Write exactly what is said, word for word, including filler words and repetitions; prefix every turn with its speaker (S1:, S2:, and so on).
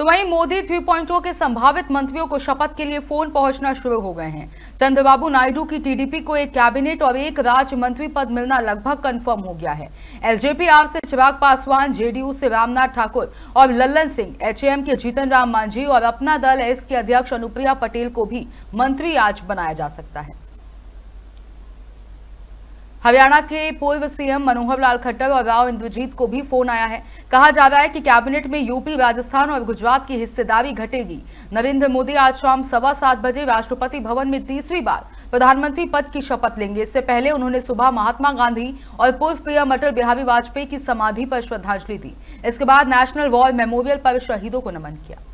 S1: तो वहीं Modi three point ओ के संभावित मंत्रियों को शपथ के लिए फोन पहुंचना शुरू हो गए हैं। चंद्रबाबू नायडू की टीडीपी को एक कैबिनेट और एक राज्य मंत्री पद मिलना लगभग कंफर्म हो गया है। एलजेपी आप से चिराग पासवान, जेडीयू से रामनाथ ठाकुर और लल्लन सिंह, एचएएम के जीतन राम मांझी और अपना दल एस के अध्यक्ष अनुप्रिया पटेल को भी मंत्री आज बनाया जा सकता है। हरियाणा के पूर्व सीएम मनोहर लाल खट्टर और राव इंद्रजीत को भी फोन आया है। कहा जा रहा है कि कैबिनेट में यूपी, राजस्थान और गुजरात की हिस्सेदारी घटेगी। नरेंद्र मोदी आज शाम सवा सात बजे राष्ट्रपति भवन में तीसरी बार प्रधानमंत्री पद की शपथ लेंगे। इससे पहले उन्होंने सुबह महात्मा गांधी और पूर्व पीएम अटल बिहारी वाजपेयी की समाधि पर श्रद्धांजलि दी। इसके बाद नेशनल वॉर मेमोरियल पर शहीदों को नमन किया।